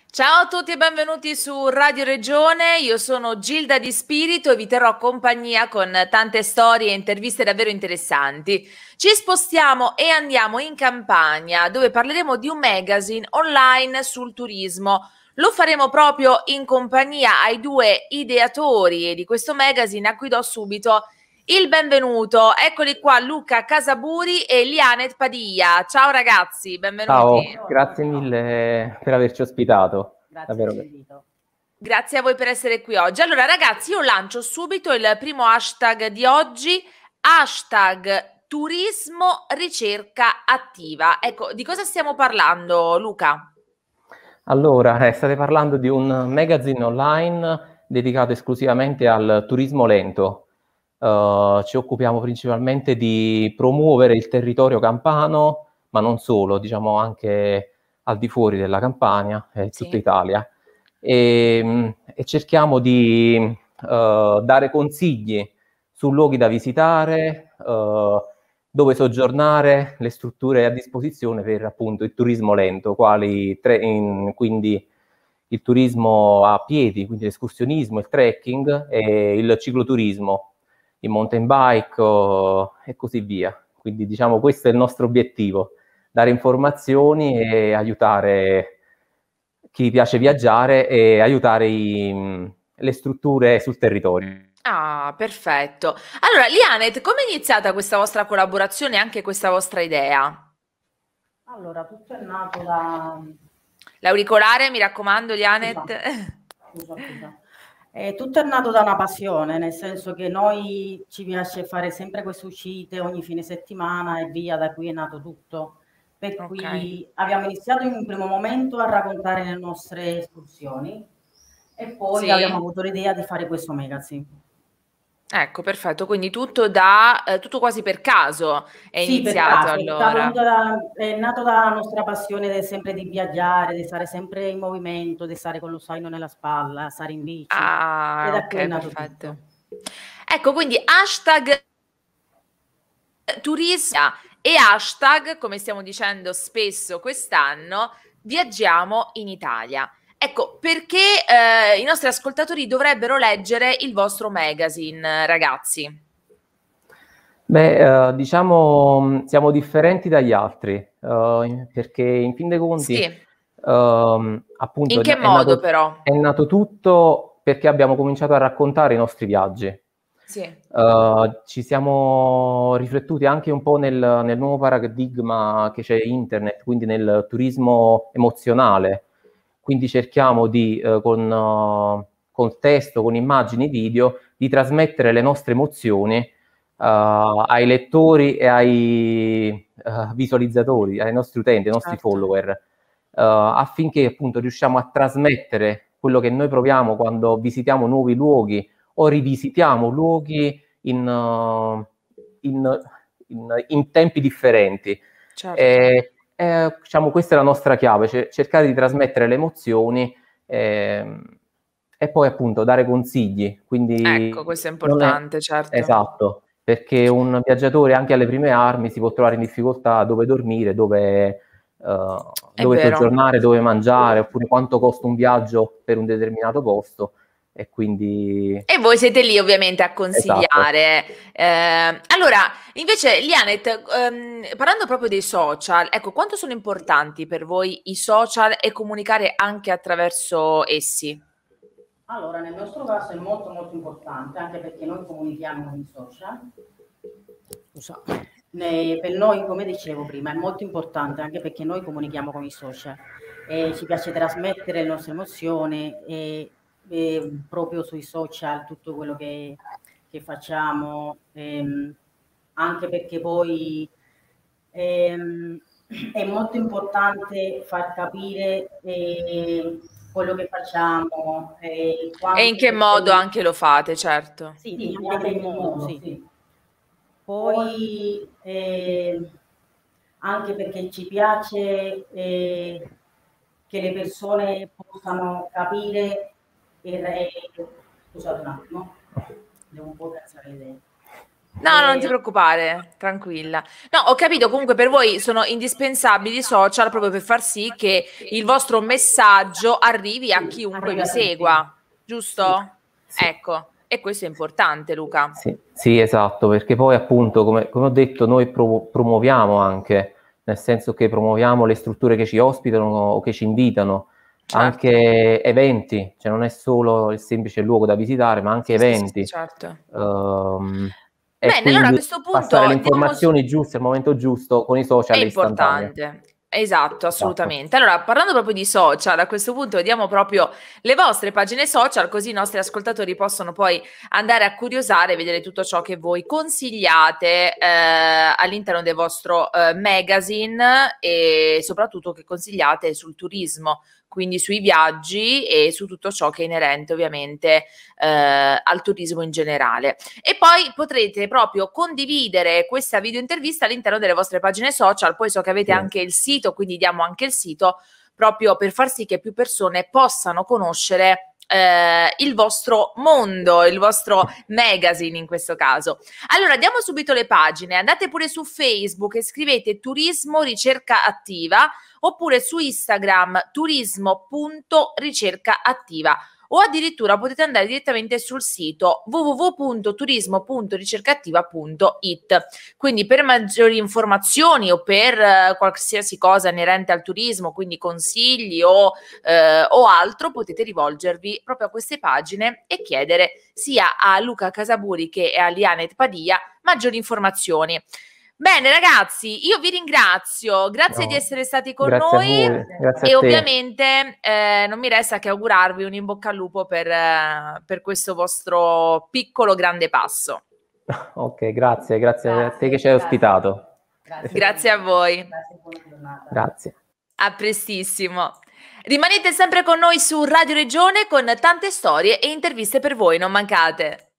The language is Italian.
Ciao a tutti e benvenuti su Radio Regione, io sono Gilda Di Spirito e vi terrò compagnia con tante storie e interviste davvero interessanti. Ci spostiamo e andiamo in Campania, dove parleremo di un magazine online sul turismo. Lo faremo proprio in compagnia ai due ideatori di questo magazine, a cui do subito il benvenuto. Eccoli qua, Luca Casaburi e Lianet Padilla. Ciao ragazzi, benvenuti. Ciao, grazie mille per averci ospitato. Grazie per Davvero. l'invito. Grazie a voi per essere qui oggi. Allora, ragazzi, io lancio subito il primo hashtag di oggi, hashtag turismo ricerca attiva. Ecco, di cosa stiamo parlando, Luca? Allora, state parlando di un magazine online dedicato esclusivamente al turismo lento. Ci occupiamo principalmente di promuovere il territorio campano, ma non solo, diciamo anche al di fuori della Campania, tutta Sì. Italia. E cerchiamo di dare consigli su luoghi da visitare, dove soggiornare, le strutture a disposizione per appunto il turismo lento, quindi il turismo a piedi, quindi l'escursionismo, il trekking e il cicloturismo, il mountain bike e così via. Quindi diciamo questo è il nostro obiettivo, dare informazioni e aiutare chi piace viaggiare e aiutare le strutture sul territorio. Ah, perfetto. Allora, Lianet, come è iniziata questa vostra collaborazione e anche questa vostra idea? Allora, tutto è nato da... L'auricolare, mi raccomando, Lianet. Scusa. Tutto è nato da una passione, nel senso che noi ci piace fare sempre queste uscite ogni fine settimana e via, da qui è nato tutto. Per cui abbiamo iniziato in un primo momento a raccontare le nostre escursioni e poi Sì. abbiamo avuto l'idea di fare questo magazine. Ecco, perfetto, quindi tutto quasi per caso è iniziato allora. È nato dalla nostra passione sempre di viaggiare, di stare sempre in movimento, di stare con lo zaino nella spalla, stare in bici. Ah, E da qui è ok, nato perfetto. tutto. Ecco, quindi hashtag turismo e hashtag, come stiamo dicendo spesso quest'anno, viaggiamo in Italia. Ecco, perché i nostri ascoltatori dovrebbero leggere il vostro magazine, ragazzi? Beh, diciamo, siamo differenti dagli altri, perché in fin dei conti, Sì. appunto, In che modo però? è nato tutto perché abbiamo cominciato a raccontare i nostri viaggi. Sì. Ci siamo riflettuti anche un po' nel nuovo paradigma che c'è internet, quindi nel turismo emozionale. Quindi cerchiamo di, con testo, con immagini, video, di trasmettere le nostre emozioni ai lettori e ai visualizzatori, ai nostri utenti, ai nostri follower, affinché appunto riusciamo a trasmettere quello che noi proviamo quando visitiamo nuovi luoghi o rivisitiamo luoghi in tempi differenti. Certo. Diciamo, questa è la nostra chiave, cercare di trasmettere le emozioni e poi appunto dare consigli. Quindi Ecco, questo è non è importante, certo. esatto, perché un viaggiatore anche alle prime armi si può trovare in difficoltà dove dormire, dove È dove vero. soggiornare, dove mangiare, oppure quanto costa un viaggio per un determinato posto. E quindi E voi siete lì ovviamente a esatto. consigliare. Allora, invece, Lianet, parlando proprio dei social, ecco, quanto sono importanti per voi i social e comunicare anche attraverso essi? Allora, nel nostro caso è molto molto importante, anche perché noi comunichiamo con i social. Scusa. Per noi, come dicevo prima, è molto importante anche perché noi comunichiamo con i social e ci piace trasmettere le nostre emozioni e proprio sui social tutto quello che facciamo, anche perché poi è molto importante far capire quello che facciamo e E in quanto che modo anche lo fate, certo. sì, anche in modo, sì. Poi anche perché ci piace che le persone possano capire scusate un attimo, devo un po' cazzare le idee. No, non ti preoccupare, tranquilla. No, ho capito, comunque per voi sono indispensabili i social proprio per far sì che il vostro messaggio arrivi a chiunque vi segua, giusto? Sì. Ecco, e questo è importante, Luca. Sì, esatto, perché poi appunto, come ho detto, noi promuoviamo anche, nel senso che promuoviamo le strutture che ci ospitano o che ci invitano, anche eventi, cioè non è solo il semplice luogo da visitare, ma anche eventi. Certo. E Bene, quindi allora a questo punto passare le informazioni giuste al momento giusto con i social è è istantaneo. importante. Esatto, assolutamente. Allora, parlando proprio di social, a questo punto vediamo proprio le vostre pagine social, così i nostri ascoltatori possono poi andare a curiosare e vedere tutto ciò che voi consigliate all'interno del vostro magazine e soprattutto che consigliate sul turismo, quindi sui viaggi e su tutto ciò che è inerente ovviamente al turismo in generale. E poi potrete proprio condividere questa video intervista all'interno delle vostre pagine social, poi so che avete anche il sito, quindi diamo anche il sito proprio per far sì che più persone possano conoscere il vostro mondo, il vostro magazine in questo caso. Allora diamo subito le pagine, andate pure su Facebook e scrivete Turismo Ricerca Attiva oppure su Instagram turismo.ricercaattiva o addirittura potete andare direttamente sul sito www.turismo.ricercaattiva.it. Quindi per maggiori informazioni o per qualsiasi cosa inerente al turismo, quindi consigli o altro, potete rivolgervi proprio a queste pagine e chiedere sia a Luca Casaburi che a Lianet Padia maggiori informazioni. Bene ragazzi, io vi ringrazio, grazie di essere stati con noi e ovviamente non mi resta che augurarvi un in bocca al lupo per questo vostro piccolo grande passo. Ok, grazie a te che ci hai ospitato. Grazie a voi. Grazie. A prestissimo. Rimanete sempre con noi su Radio Regione con tante storie e interviste per voi, non mancate.